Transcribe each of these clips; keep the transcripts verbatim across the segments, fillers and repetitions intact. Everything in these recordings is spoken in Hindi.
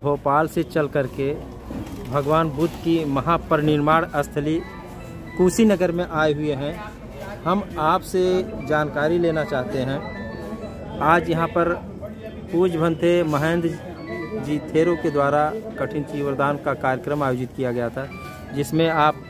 भोपाल से चल करके भगवान बुद्ध की महापरिनिर्वाण स्थली कुशीनगर में आए हुए हैं। हम आपसे जानकारी लेना चाहते हैं। आज यहाँ पर पूज्य भंते महेंद्र जी थेरो के द्वारा कठिन चीवरदान का कार्यक्रम आयोजित किया गया था, जिसमें आप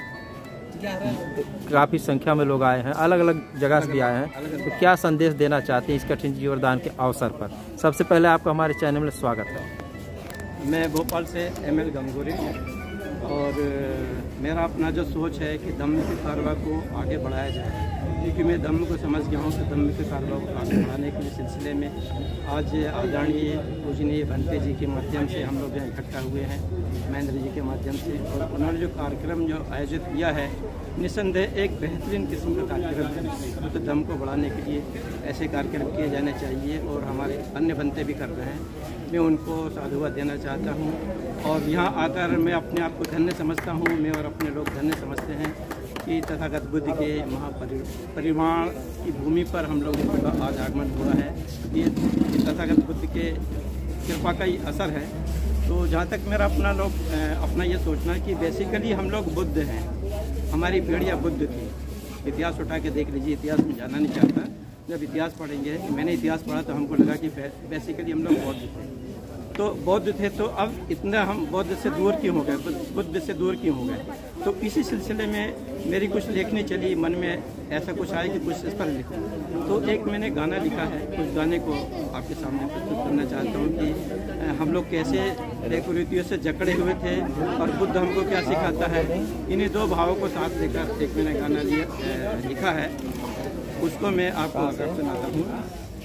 काफ़ी संख्या में लोग आए हैं, अलग अलग जगह से भी आए हैं। तो क्या संदेश देना चाहते हैं इस कठिन चीवरदान के अवसर पर? सबसे पहले आपका हमारे चैनल में स्वागत है। मैं भोपाल से एम एल गंगोरी और मेरा अपना जो सोच है कि धम्म के कारवा को आगे बढ़ाया जाए, क्योंकि मैं धम्म को समझ गया हूँ कि धम्म के कारवा को आगे बढ़ाने के सिलसिले में आज आदरणीय पूजनीय भंते जी के माध्यम से हम लोग यहाँ इकट्ठा हुए हैं, महेंद्र जी के माध्यम से। और उन्होंने जो कार्यक्रम जो आयोजित किया है, निस्संदेह एक बेहतरीन किस्म का कार्यक्रम है। तो धम्म को बढ़ाने के लिए ऐसे कार्यक्रम किए जाने चाहिए और हमारे अन्य भंते भी कर रहे हैं। मैं उनको साधुवाद देना चाहता हूँ और यहाँ आकर मैं अपने आप को धन्य समझता हूँ। मैं और अपने लोग धन्य समझते हैं कि तथागत बुद्ध के महापरिनिर्वाण की भूमि पर हम लोगों का आज आगमन हुआ है। ये तथागत बुद्ध के कृपा का ही असर है। तो जहाँ तक मेरा अपना लोग अपना ये सोचना है कि बेसिकली हम लोग बुद्ध हैं, हमारी पीढ़ियाँ बुद्ध थी। इतिहास उठा के देख लीजिए, इतिहास में जाना नहीं चाहता। जब इतिहास पढ़ेंगे, मैंने इतिहास पढ़ा तो हमको लगा कि बेसिकली हम लोग बौद्ध थे। तो बौद्ध थे, तो अब इतना हम बौद्ध से दूर क्यों हो गए, बुद्ध से दूर क्यों हो गए? तो इसी सिलसिले में मेरी कुछ लेखनी चली, मन में ऐसा कुछ आया कि कुछ इस पर लिखूं। तो एक मैंने गाना लिखा है, उस गाने को आपके सामने प्रस्तुत करना चाहता हूँ कि हम लोग कैसे कुरीतियों से जकड़े हुए थे और बुद्ध हमको क्या सिखाता है। इन्हीं दो भावों को साथ लेकर एक मैंने गाना लिया लिखा है, उसको मैं आपको सुनाता हूँ।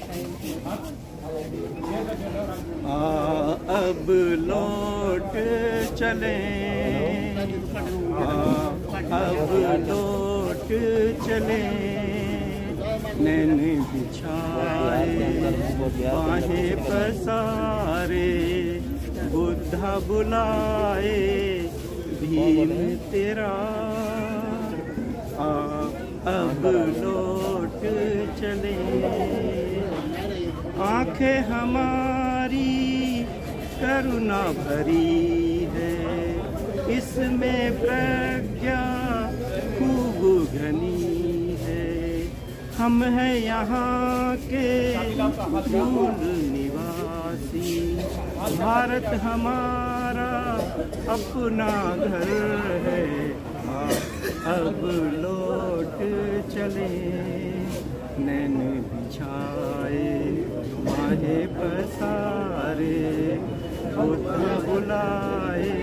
अब लौट चले, अब लौट चले, नैन बिछाए बाहें पसारे, बुद्धा बुलाए भीम तेरा। आ, अब लौट चले, आँखें हमारी करुणा भरी है, इसमें प्रज्ञा खूब घनी है। हम हैं यहाँ के मूल निवासी, भारत हमारा अपना घर है। अब लौट चले, नैन बिछाए बाहें पसारे, बुद्ध बुलाए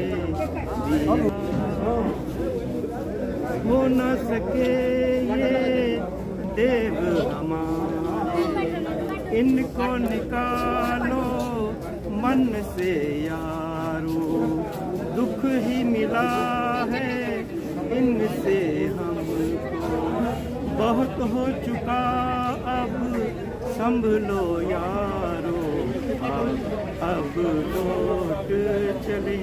हो न सके ये देव हमारे, इनको निकालो मन से यारो। दुख ही मिला है इनसे हमको, बहुत हो चुका अब संभलो यारो। अब लौट चले,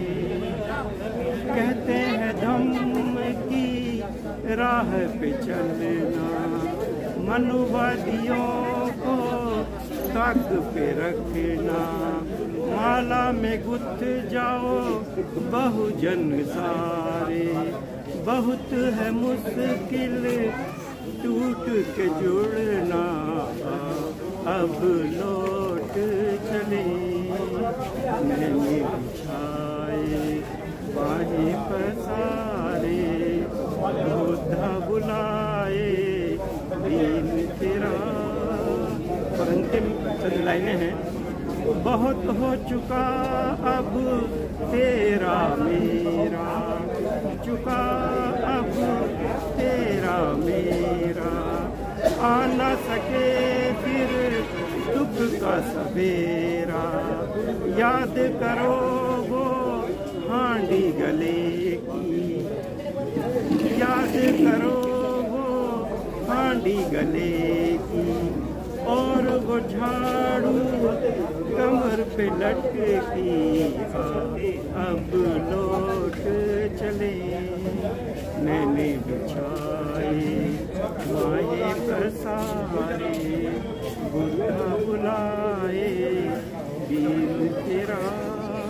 कहते हैं धम्म की राह पे चलना, मनुवादियों को ताक पे रखना। माला में गुथ जाओ बहुजन सारे, बहुत है मुश्किल टूट के जुड़ना। अब लौट चले, मैंने बिछाए बाहें पसारे, बुद्धा बुलाए भीम तेरा। और अंतिम चंद लाइनें हैं। बहुत हो चुका अब तेरा मेरा, चुका अब तेरा मेरा, आ न सके फिर दुख का सवेरा। याद करो वो हांडी गले की, याद करो वो हांडी गले की, और वो झाड़ू कमर पे लटकी। अब लौट चले, मैंने बिछाए बाहें पसारे, बुद्धा बुलाए भीम तेरा।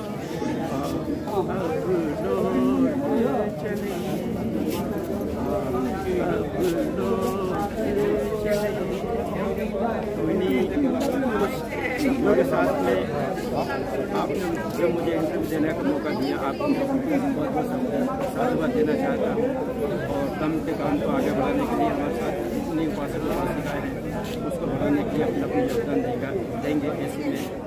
शब्दों के साथ में आपने जो मुझे इंटरव्यू देने का मौका दिया, आपको बहुत बहुत साधुवाद देना चाहता हूँ। और दम के काम को आगे बढ़ाने के लिए हमारे साथ जितनी उपासक सिखाए हैं उसको बढ़ाने के लिए अपना अपना योगदान देगा देंगे ऐसे में